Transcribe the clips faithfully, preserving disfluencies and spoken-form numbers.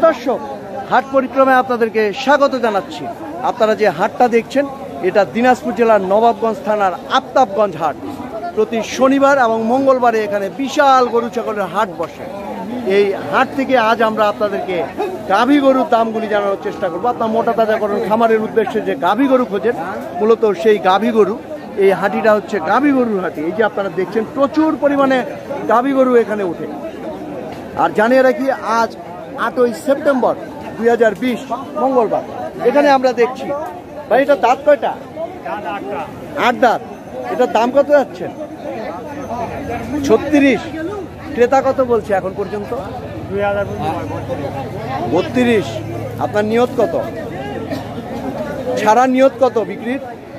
দর্শক, হাট পরিক্রমায় আপনাদেরকে স্বাগত জানাচ্ছি। আপনারা যে হাটটা দেখছেন এটা দিনাজপুর জেলার নবাবগঞ্জ থানার আফতাবগঞ্জ হাট। প্রতি শনিবার এবং মঙ্গলবারে এখানে বিশাল গরু ছাগলের হাট বসে। এই হাট থেকে আজ আমরা আপনাদেরকে গাভী গরুর দামগুলি জানানোর চেষ্টা করবো। আপনার মোটা তাজাকরণ খামারের উদ্দেশ্যে যে গাভী গরু খোঁজেন, মূলত সেই গাভী গরু, এই হাটিটা হচ্ছে গাভী গরুর হাটি। এই যে আপনারা দেখছেন প্রচুর পরিমাণে গাভী গরু এখানে ওঠে। আর জানিয়ে রাখি, আজ আটই সেপ্টেম্বর দুই হাজার বিশ মঙ্গলবার। এখানে আমরা দেখছি, ভাই এটা দাঁত কয়টা? আট দাঁত। এটার দাম কত যাচ্ছেন? ছত্রিশ। ক্রেতা কত বলছে এখন পর্যন্ত? বত্রিশ। আপনার নিয়ত কত? ছাড়া নিয়ত কত বিক্রির?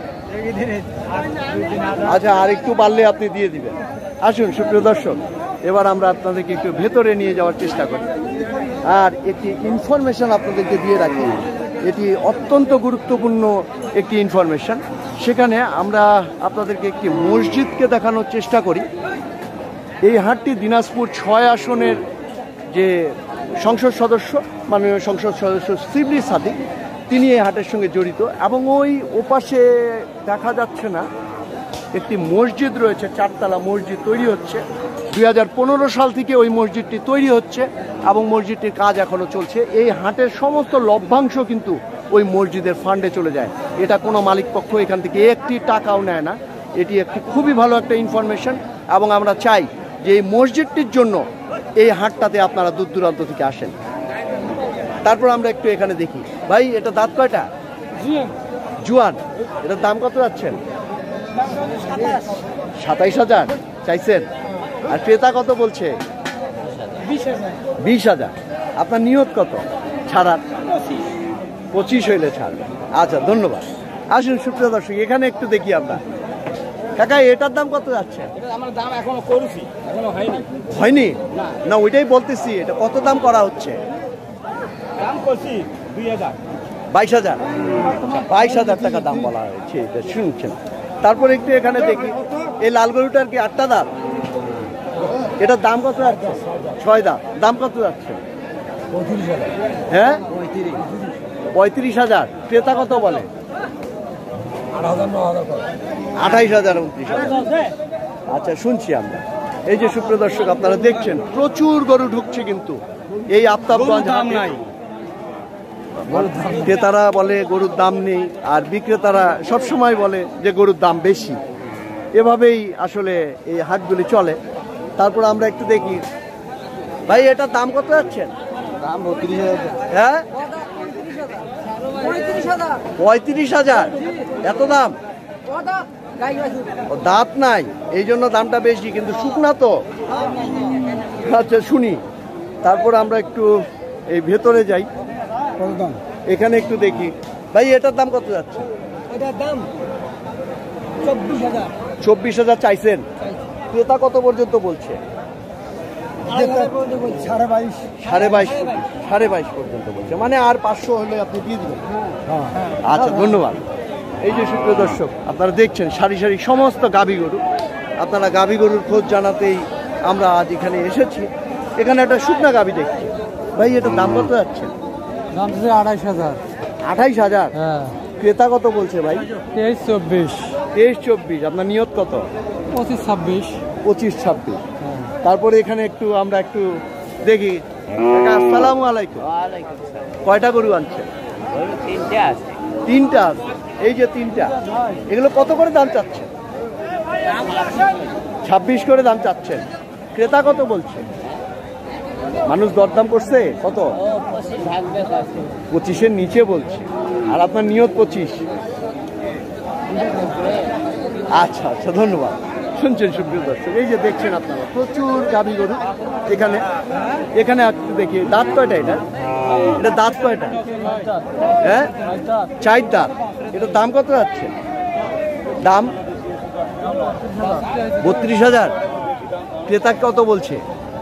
আচ্ছা, আর একটু বাড়লে আপনি দিয়ে দিবেন। আসুন সুপ্রিয় দর্শক, এবার আমরা আপনাদেরকে একটু ভেতরে নিয়ে যাওয়ার চেষ্টা করি। আর একটি ইনফরমেশন আপনাদেরকে দিয়ে রাখি, এটি অত্যন্ত গুরুত্বপূর্ণ একটি ইনফরমেশন। সেখানে আমরা আপনাদেরকে একটি মসজিদকে দেখানোর চেষ্টা করি। এই হাটটি দিনাজপুর ছয় আসনের যে সংসদ সদস্য, মাননীয় সংসদ সদস্য শিবলি সাদিক, তিনি এই হাটের সঙ্গে জড়িত। এবং ওই ওপাশে দেখা যাচ্ছে না, একটি মসজিদ রয়েছে, চারতলা মসজিদ তৈরি হচ্ছে। দুই হাজার পনেরো সাল থেকে ওই মসজিদটি তৈরি হচ্ছে এবং মসজিদটির কাজ এখনও চলছে। এই হাটের সমস্ত লভ্যাংশ কিন্তু ওই মসজিদের ফান্ডে চলে যায়। এটা কোনো মালিকপক্ষ এখান থেকে একটি টাকাও নেয় না। এটি একটি খুবই ভালো একটা ইনফরমেশন এবং আমরা চাই যে এই মসজিদটির জন্য এই হাটটাতে আপনারা দূর দূরান্ত থেকে আসেন। তারপর আমরা একটু এখানে দেখি, ভাই এটা দাঁত কয়টা? জুয়ান। এটার দাম কত যাচ্ছেন? সাতাইশ হাজার চাইছেন। আর ক্রেতা কত বলছে? বিশ হাজার। আপনার নিয়ত কত ছাড়ার? পঁচিশ হইলে ছাড়বে। আচ্ছা, ধন্যবাদ। আসুন সুপ্রিয় দর্শক, এখানে একটু দেখি আমরা। কাকা, এটার দাম কত যাচ্ছে? আমার দাম এখনো করছি, এখনো হয়নি। হয়নি না, ওইটাই বলতেছি। এটা কত দাম করা হচ্ছে? দাম করছি দুই হাজার। বাইশ হাজার। বাইশ হাজার টাকা দাম বলা হয়েছে, এটা শুনছেন। তারপর একটু এখানে দেখি, এই লাল গরুটার কি আটটা দাম? এটার দাম কত যাচ্ছে? ছয় দাম। দাম কত যাচ্ছে? হ্যাঁ, পঁয়ত্রিশ হাজার। ক্রেতা কত বলে? আঠাইশ হাজার, উনত্রিশ হাজার। আচ্ছা, শুনছি আমরা। এই যে সুপ্রিয় দর্শক, আপনারা দেখছেন প্রচুর গরু ঢুকছে কিন্তু এই আফতাবগঞ্জ হাটে। ক্রেতারা বলে গরুর দাম নেই, আর বিক্রেতারা সবসময় বলে যে গরুর দাম বেশি। এভাবেই আসলে এই হাটগুলি চলে। তারপর আমরা একটু দেখি, ভাই এটার দাম কত যাচ্ছেন? দাম বত্রিশ হাজার। হ্যাঁ, পঁয়ত্রিশ হাজার। এত দাম? দাঁত নাই, এই জন্য দামটা বেশি, কিন্তু শুকনা তো। আচ্ছা, শুনি। তারপর আমরা একটু এই ভেতরে যাই, এখানে একটু দেখি। ভাই এটার দাম কত যাচ্ছে? এটার দাম চব্বিশ হাজার। চব্বিশ হাজার চাইছেন। ক্রেতা কত পর্যন্ত বলছে? সাড়ে বাইশ। সাড়ে বাইশ সাড়ে বাইশ পর্যন্ত বলছে, মানে আর পাঁচশো হলে আপনি দিয়ে দিবেন। আচ্ছা, ধন্যবাদ। এই যে সুপ্রিয় দর্শক, আপনারা দেখছেন সারি সারি সমস্ত গাভী গরু। আপনারা গাভী গরুর খোঁজ জানাতেই আমরা আজ এখানে এসেছি। এখানে একটা শুকনা গাভী দেখছি। ভাই এটার দাম কত যাচ্ছে? দাম আঠাইশ হাজার। আঠাইশ হাজার। ক্রেতা কত বলছে ভাই? তেইশ চব্বিশ। তেইশ চব্বিশ। আপনার নিয়ত কত? পঁচিশ ছাব্বিশ। পঁচিশ ছাব্বিশ। তারপরে এখানে একটু আমরা একটু দেখি। আসসালামু আলাইকুম। কয়টা গরু আনছে? তিনটা আছে। তিনটা আছে। এই যে তিনটা, এগুলো কত করে দাম চাচ্ছে? ছাব্বিশ করে দাম চাচ্ছেন। ক্রেতা কত বলছে? মানুষ দরদাম করছে কত? পঁচিশের নিচে বলছে। আর আপনার নিয়ত পঁচিশ। আচ্ছা আচ্ছা, ধন্যবাদ। শুনছেন সুপ্রিয় দর্শক, এই যে দেখছেন আপনারা প্রচুর গাভী গরু এখানে। এখানে একটু দেখি, দাঁত কয়টা এটা? এটা দাঁত কয়টা? হ্যাঁ, চার দাঁত। এটার দাম কত যাচ্ছে? দাম বত্রিশ হাজার। ক্রেতা কত বলছে?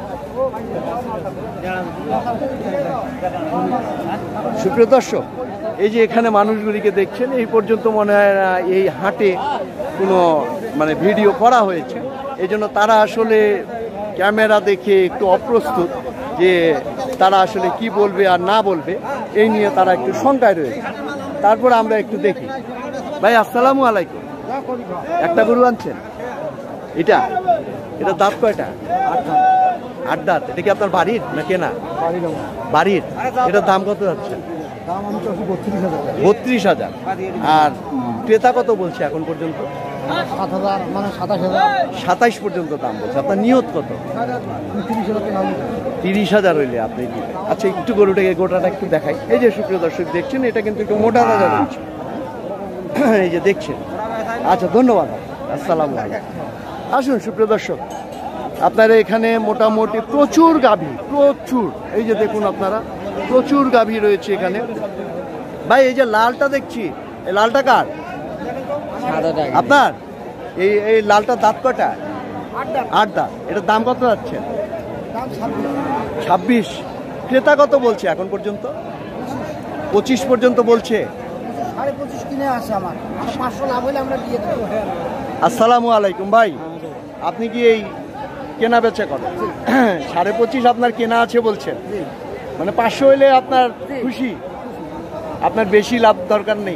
সুপ্রিয় দর্শক, এই যে এখানে মানুষগুলিকে দেখছেন, এই পর্যন্ত মনে হয় না এই হাটে কোনো মানে ভিডিও করা হয়েছে। এই জন্য তারা আসলে ক্যামেরা দেখে একটু অপ্রস্তুত, যে তারা আসলে কি বলবে আর না বলবে এই নিয়ে তারা একটু শঙ্কায় রয়েছে। তারপরে আমরা একটু দেখি। ভাই আসসালামু আলাইকুম, একটা গরু আনছেন, এটা এটা দাঁত কয়টা? আট দাঁত। এটা কি আপনার বাড়ির না কেনা? বাড়ির। এটার দাম কত যাচ্ছে? বত্রিশ হাজার। আর ক্রেতা কত বলছে এখন পর্যন্ত? সাতাইশ পর্যন্ত দাম বলছে। আপনার নিয়ত কত? তিরিশ হাজার হইলে আপনি দিবেন। আচ্ছা, একটু গরুটাকে গোটাটা একটু দেখাই। এই যে সুপ্রিয় দর্শক দেখছেন, এটা কিন্তু একটু মোটা তাজা রয়েছে, এই যে দেখছেন। আচ্ছা, ধন্যবাদ, আসসালামু আলাইকুম। আসুন সুপ্রিয় দর্শক, আপনারা এখানে মোটামুটি প্রচুর গাভী, প্রচুর, এই যে দেখুন আপনারা, প্রচুর গাভী রয়েছে এখানে। ভাই এই যে লালটা দেখছি, এই লালটা কার? আপনার? এই এই লালটা দাঁত কয়টা? আট দাঁত। এটার দাম কত যাচ্ছে? ছাব্বিশ। ক্রেতা কত বলছে এখন পর্যন্ত? পঁচিশ পর্যন্ত বলছে। আসসালামু আলাইকুম ভাই, আপনি কি এই কেনা বেচা করেন? সাড়ে পঁচিশ আপনার কেনা আছে বলছেন, মানে পাঁচশো হইলে আপনার খুশি? আপনার বেশি লাভ দরকার নেই?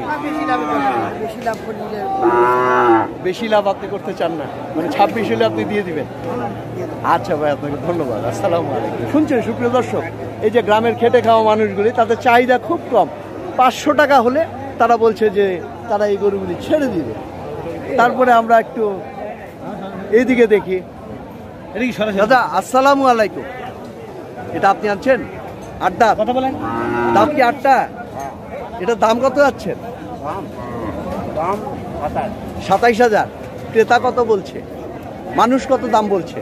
বেশি লাভ আপনি করতে চান না, মানে ছাব্বিশ হলে আপনি দিয়ে দিবেন? আচ্ছা ভাই, আপনাকে ধন্যবাদ, আসসালামু আলাইকুম। শুনছেন সুপ্রিয় দর্শক, এই যে গ্রামের খেটে খাওয়া মানুষগুলি, তাদের চাহিদা খুব কম। পাঁচশো টাকা হলে তারা বলছে যে তারা এই গরুগুলি ছেড়ে দিবে। তারপরে আমরা একটু এইদিকে দেখি। দাদা আসসালামু আলাইকুম, এটা আপনি আনছেন? আটটা কথা বলেন, দাম কি আটটা? এটার দাম কত যাচ্ছেন? সাতাইশ হাজার। ক্রেতা কত বলছে? মানুষ কত দাম বলছে?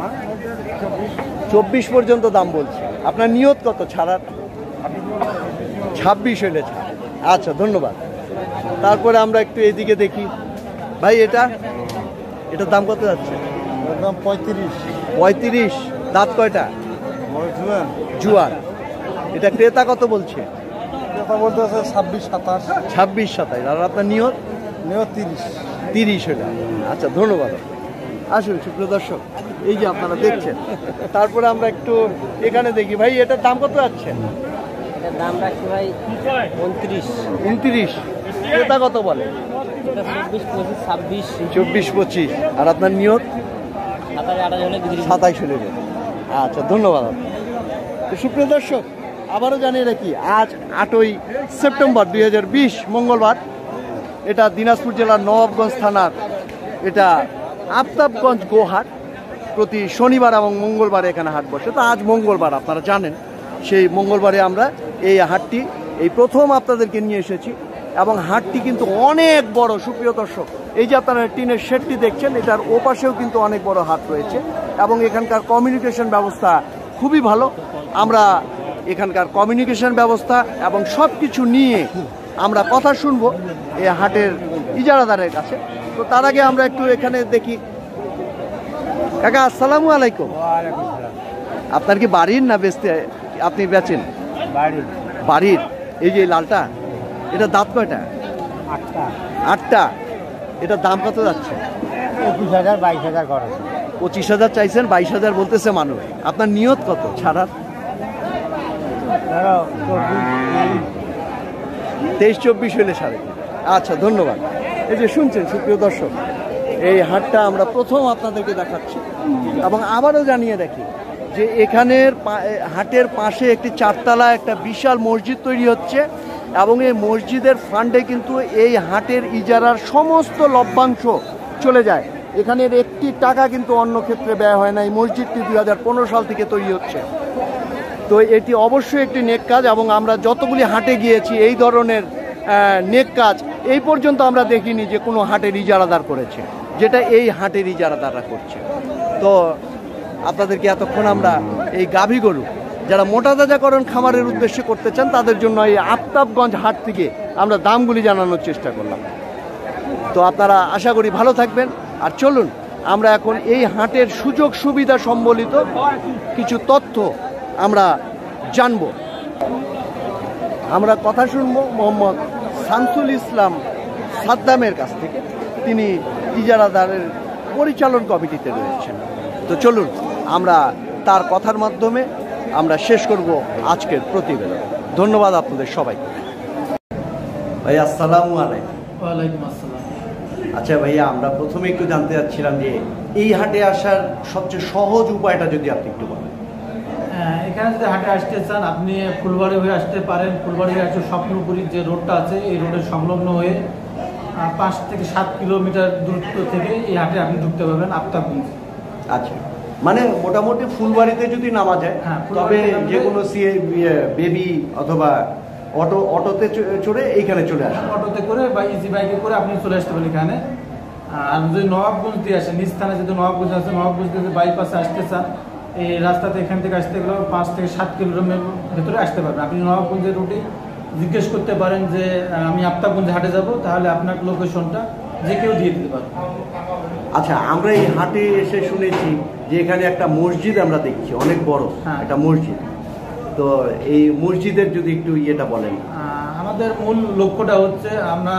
চব্বিশ পর্যন্ত দাম বলছে। আপনার নিয়ত কত ছাড়ার? ছাব্বিশ হইলে ছাড়। আচ্ছা, ধন্যবাদ। তারপরে আমরা একটু এদিকে দেখি। ভাই এটা এটার দাম কত যাচ্ছে? দাম পঁয়ত্রিশ। পঁয়ত্রিশ। দাঁত কয়টা? জুয়ান। এটা ক্রেতা কত বলছে? ক্রেতা বলতে আছে ছাব্বিশ সাতাশ। ছাব্বিশ সাতাশ। আর আপনার নিয়ত? নিয়ত তিরিশ। তিরিশ হইলে। আচ্ছা, ধন্যবাদ। আসুন সুপ্রিয় দর্শক, এই যে আপনারা দেখছেন। তারপরে আমরা একটু এখানে দেখি। ভাই এটার দাম কত যাচ্ছে? এটার দাম রাখছি ভাই উনত্রিশ। উনত্রিশ। ক্রেতা কত বলে? চব্বিশ পঁচিশ ছাব্বিশ। চব্বিশ পঁচিশ। আর আপনার নিয়ত? সাতাইশ হলে। আচ্ছা, ধন্যবাদ। তো সুপ্রিয় দর্শক, আবারও জানিয়ে রাখি, আজ আটই সেপ্টেম্বর দুই হাজার বিশ মঙ্গলবার। এটা দিনাজপুর জেলার নবাবগঞ্জ থানার এটা আফতাবগঞ্জ গোহাট। প্রতি শনিবার এবং মঙ্গলবার এখানে হাট বসে। তো আজ মঙ্গলবার, আপনারা জানেন, সেই মঙ্গলবারে আমরা এই হাটটি এই প্রথম আপনাদেরকে নিয়ে এসেছি। এবং হাটটি কিন্তু অনেক বড় সুপ্রিয় দর্শক। এই যে আপনারা টিনের শেডটি দেখছেন, এটার ওপাশেও কিন্তু অনেক বড় হাট রয়েছে। এবং এখানকার কমিউনিকেশন ব্যবস্থা খুবই ভালো। আমরা এখানকার কমিউনিকেশন ব্যবস্থা এবং সব কিছু নিয়ে আমরা কথা শুনবো এই হাটের ইজারাদারের কাছে। তো তার আগে আমরা একটু এখানে দেখি। কাকা আসসালামু আলাইকুম, আপনার কি বাড়ির না বেচতে আপনি বেচেন? বাড়ির। বাড়ির। এই যে লালটা, এটা দাঁত কয়টা? আটটা। আটটা। এটার দাম কত যাচ্ছে? পঁচিশ হাজার বাইশ হাজার খরচ। পঁচিশ হাজার চাইছেন, বাইশ হাজার বলতেছে মানুষ। আপনার নিয়ত কত ছাড়ার? তেইশ চব্বিশ হইলে সাড়ে। আচ্ছা, ধন্যবাদ। এই যে শুনছেন সুপ্রিয় দর্শক, এই হাটটা আমরা প্রথম আপনাদেরকে দেখাচ্ছি। এবং আবারও জানিয়ে রাখি যে এখানের হাটের পাশে একটি চারতলা একটা বিশাল মসজিদ তৈরি হচ্ছে। এবং এই মসজিদের ফান্ডে কিন্তু এই হাটের ইজারার সমস্ত লভ্যাংশ চলে যায়। এখানের একটি টাকা কিন্তু অন্য ক্ষেত্রে ব্যয় হয় না। এই মসজিদটি দুই হাজার পনেরো সাল থেকে তৈরি হচ্ছে। তো এটি অবশ্যই একটি নেক কাজ। এবং আমরা যতগুলি হাটে গিয়েছি এই ধরনের নেক কাজ এই পর্যন্ত আমরা দেখিনি যে কোনো হাটের ইজারাদার করেছে, যেটা এই হাটের ইজারাদাররা করছে। তো আপনাদেরকে এতক্ষণ আমরা এই গাভী গরু যারা মোটা তাজাকরণ খামারের উদ্দেশ্যে করতে চান তাদের জন্য এই আফতাবগঞ্জ হাট থেকে আমরা দামগুলি জানানোর চেষ্টা করলাম। তো আপনারা আশা করি ভালো থাকবেন। আর চলুন আমরা এখন এই হাটের সুযোগ সুবিধা সম্বলিত কিছু তথ্য আমরা জানব। আমরা কথা শুনবো মোহাম্মদ শামসুল ইসলাম সাদ্দামের কাছ থেকে। তিনি ইজারাদারের পরিচালন কমিটিতে রয়েছেন। তো চলুন আমরা তার কথার মাধ্যমে আমরা শেষ করব আজকের প্রতিবেদন। ধন্যবাদ আপনাদের সবাইকে। ভাই আসসালামু আলাইকুম। ওয়ালাইকুম আসসালাম। আচ্ছা ভাইয়া, আমরা প্রথমে একটু জানতে চাচ্ছিলাম যে এই হাটে আসার সবচেয়ে সহজ উপায়টা যদি আপনি একটু বলেন। এখানে যদি হাটে আসতে চান আপনি ফুলবাড়ি হয়ে আসতে পারেন। ফুলবাড়ি হয়ে আসছে স্বপ্নপুরীর যে রোডটা আছে এই রোডের সংলগ্ন হয়ে পাঁচ থেকে সাত কিলোমিটার দূরত্ব থেকে এই হাটে আপনি ঢুকতে পারবেন আফতাবগঞ্জ। আচ্ছা, মানে মোটামুটি ফুলবাড়িতে যদি নামা যায় তবে যে কোনো বেবি অথবা অটো অটোতে চড়ে এইখানে চলে আসে, অটোতে করে বা ইজি বাইকে করে আপনি চলে আসতে পারেন এখানে। আর যদি নবাবগঞ্জ দিয়ে আসেন, নিজ স্থানে যদি নবাবগঞ্জ আসে, নবাবগঞ্জ যদি বাইপাসে আসতে চান এই রাস্তাতে এখান থেকে আসতে গেলেও পাঁচ থেকে সাত কিলোমিটার ভেতরে আসতে পারবেন। আপনি নবাবগঞ্জের রুটে জিজ্ঞেস করতে পারেন যে আমি আফতাবগঞ্জ হাটে যাব, তাহলে আপনার লোকেশনটা যে কেউ দিয়ে দিতে পারবে। আচ্ছা, আমরা এই হাটে এসে শুনেছি যে এখানে একটা মসজিদ আমরা দেখছি, অনেক বড় একটা মসজিদ। তো এই মসজিদের যদি একটু ইয়েটা বলেন। আমাদের মূল লক্ষ্যটা হচ্ছে আমরা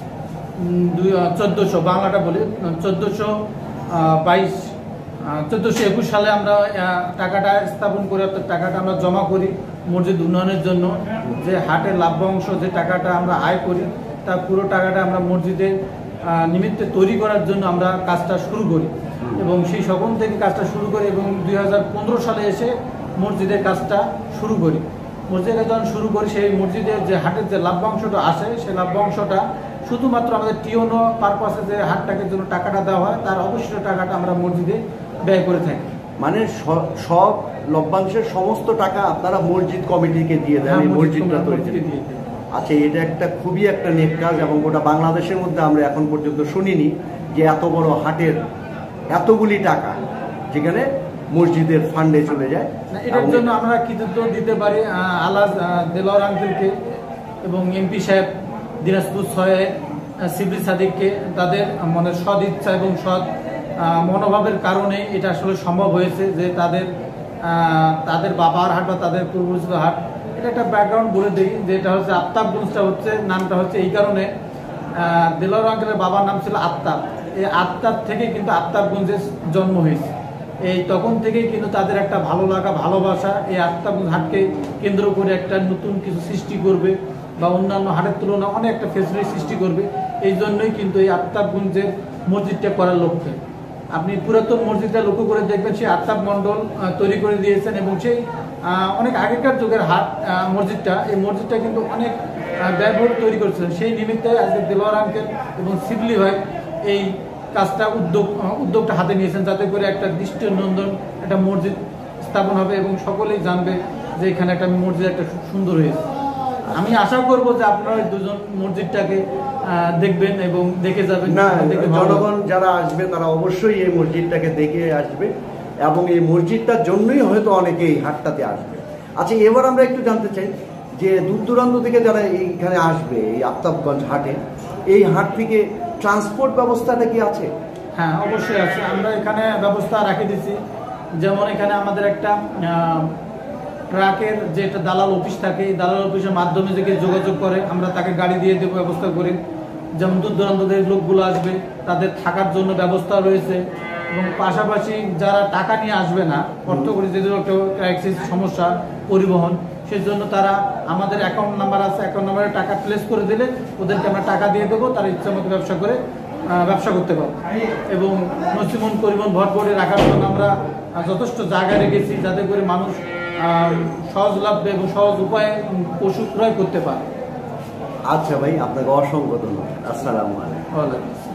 দুই চোদ্দোশো বাংলাটা বলি চোদ্দোশো বাইশ চোদ্দোশো একুশ সালে আমরা টাকাটা স্থাপন করে অর্থাৎ টাকাটা আমরা জমা করি মসজিদ উন্নয়নের জন্য। যে হাটের লাভ্যাংশ যে টাকাটা আমরা আয় করি তার পুরো টাকাটা আমরা মসজিদের নিমিত্তে তৈরি করার জন্য আমরা কাজটা শুরু করি এবং সেই সকল থেকে কাজটা শুরু করি এবং দুই হাজার পনেরো সালে এসে মসজিদের কাজটা শুরু করি। মসজিদে যখন শুরু করি সেই মসজিদের যে হাটের যে লাভ্যাংশটা আসে সেই লাভ্যাংশটা শুধুমাত্র আমাদের টিওনো পারপাসে যে হাটটাকে জন্য টাকাটা দেওয়া হয় তার অবশিষ্ট টাকাটা আমরা মসজিদে ব্যয় করে থাকি। মানে সব লভ্যাংশের সমস্ত টাকা আপনারা মসজিদ কমিটিকে দিয়ে দেন এই মসজিদটা তৈরি করে। আচ্ছা, এটা একটা খুবই একটা নেক কাজ এবং গোটা বাংলাদেশের মধ্যে আমরা এখন পর্যন্ত শুনিনি যে এত বড় হাটের এতগুলি টাকা যেখানে মসজিদের ফান্ডে চলে যায়। এটার জন্য আমরা কৃতিত্ব দিতে পারি আলাজ দেলোয়ার আঙ্কেলকে এবং এমপি সাহেব দিনাজপুর ছয় সিবলি সাদিককে। তাদের মানে সৎ ইচ্ছা এবং সৎ মনোভাবের কারণে এটা আসলে সম্ভব হয়েছে যে তাদের তাদের বাবার হাট বা তাদের পূর্বপুরুষের হাট। এটা একটা ব্যাকগ্রাউন্ড বলে দিই যে এটা হচ্ছে আফতাবগঞ্জটা হচ্ছে নামটা হচ্ছে এই কারণে দেলোয়ার আঙ্কেলের বাবার নাম ছিল আফতাব। এই আফতাব থেকে কিন্তু আফতাবগঞ্জের জন্ম হয়েছে। এই তখন থেকেই কিন্তু তাদের একটা ভালো লাগা ভালোবাসা এই আফতাবগঞ্জ হাটকে কেন্দ্র করে একটা নতুন কিছু সৃষ্টি করবে বা অন্যান্য হাটের তুলনায় অনেক একটা ফেসিলিটি সৃষ্টি করবে। এই জন্যই কিন্তু এই আফতাবগঞ্জের মসজিদটা করার লক্ষ্যে আপনি পুরাতন মসজিদটা লক্ষ্য করে দেখবেন সেই আফতাব মণ্ডল তৈরি করে দিয়েছেন এবং সেই অনেক আগেকার যুগের হাট মসজিদটা এই মসজিদটা কিন্তু অনেক ব্যয়বহুল তৈরি করেছিলেন। সেই নিমিত্তে আজকে দেলোয়ার আঙ্কেল এবং শিবলি ভাই এই কাজটা উদ্যোগ উদ্যোগটা হাতে নিয়েছেন যাতে করে একটা দৃষ্টিনন্দন একটা মসজিদ স্থাপন হবে এবং সকলেই জানবে যে এখানে একটা মসজিদ একটা সুন্দর হয়েছে। আমি আশা করব যে আপনারা ওই দুজন মসজিদটাকে দেখবেন এবং দেখে যাবেন। না, জনগণ যারা আসবে তারা অবশ্যই এই মসজিদটাকে দেখে আসবে এবং এই মসজিদটার জন্যই হয়তো অনেকে এই হাটটাতে আসবে। আচ্ছা, এবার আমরা একটু জানতে চাই যে দূর দূরান্ত থেকে যারা এইখানে আসবে এই আফতাবগঞ্জ হাটে, এই হাট থেকে ট্রান্সপোর্ট ব্যবস্থাটা কি আছে? হ্যাঁ, অবশ্যই আছে। আমরা এখানে ব্যবস্থা রাখে দিচ্ছি। যেমন এখানে আমাদের একটা ট্রাকের যে একটা দালাল অফিস থাকে, এই দালাল অফিসের মাধ্যমে যে যোগাযোগ করে আমরা তাকে গাড়ি দিয়ে দেবো ব্যবস্থা করি। যেমন দূর দূরান্ত থেকে লোকগুলো আসবে তাদের থাকার জন্য ব্যবস্থা রয়েছে এবং পাশাপাশি যারা টাকা নিয়ে আসবে না, অর্থ করে যেগুলো একটা ক্রাইসিস সমস্যা পরিবহন, সেই জন্য তারা আমাদের অ্যাকাউন্ট নাম্বার আছে, অ্যাকাউন্ট নাম্বারে টাকা প্লেস করে দিলে ওদেরকে আমরা টাকা দিয়ে দেবো, তারা ইচ্ছা মতো ব্যবসা করে ব্যবসা করতে পারে। এবং নসিমন পরিবহন ভরপুরে রাখার জন্য আমরা যথেষ্ট জায়গা রেখেছি যাতে করে মানুষ সহজলভ্য এবং সহজ উপায়ে পশু ক্রয় করতে পারে। আচ্ছা ভাই, আপনাকে অসংখ্য ধন্যবাদ। আসসালামু আলাইকুম।